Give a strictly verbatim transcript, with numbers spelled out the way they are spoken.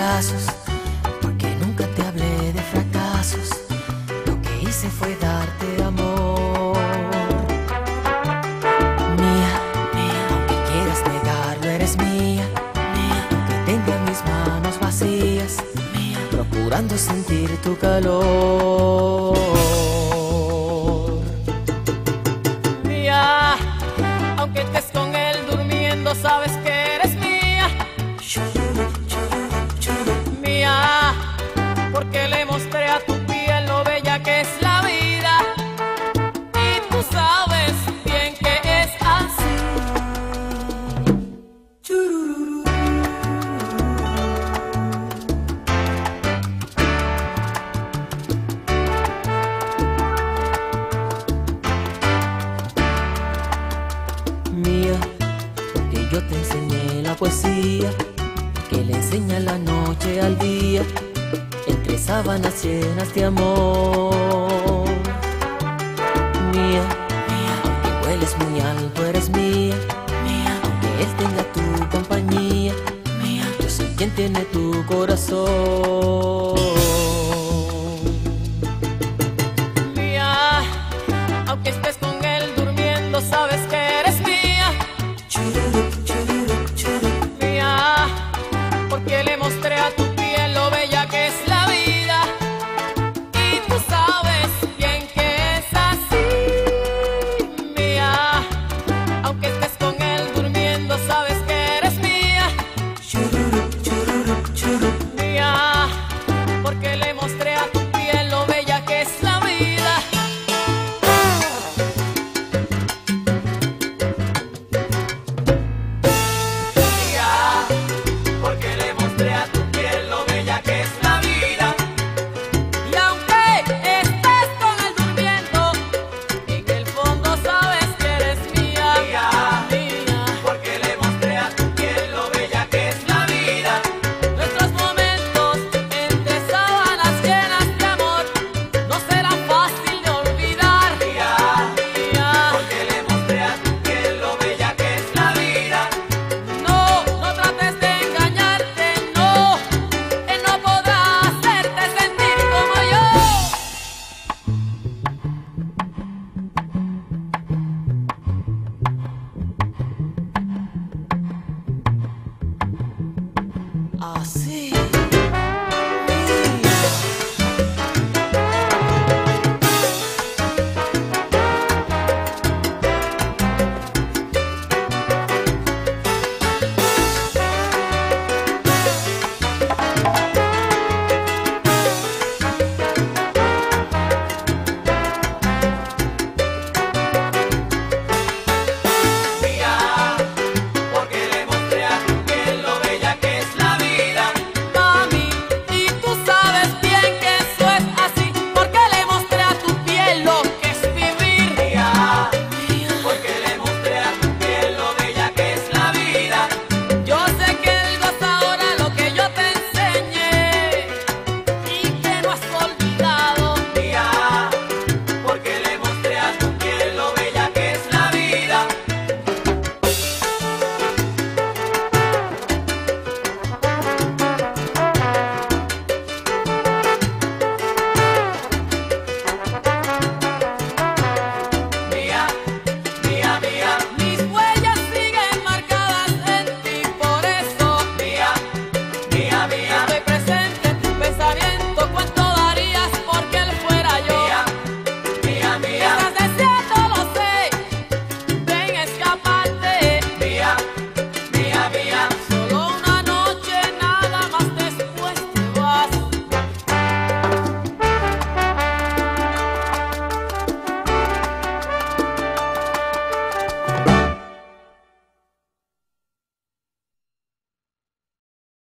brazos, porque nunca te hablé de fracasos. Lo que hice fue darte amor. Mía, mía, aunque quieras negarlo, eres mía. Mía, aunque tenga mis manos vacías, mía, procurando sentir tu calor. Mía, aunque estés con él durmiendo, sabes que eres mía. Mía, porque le mostré a tu piel lo bella que es la vida, y tú sabes bien que es así. Mía, porque yo te enseñé la poesía que le enseña la noche al día, entre sábanas llenas de amor. Mía, mía, aunque hueles muy alto, eres mía. Mía, aunque él tenga tu compañía, mía, yo soy quien tiene tu corazón. Mía, aunque estés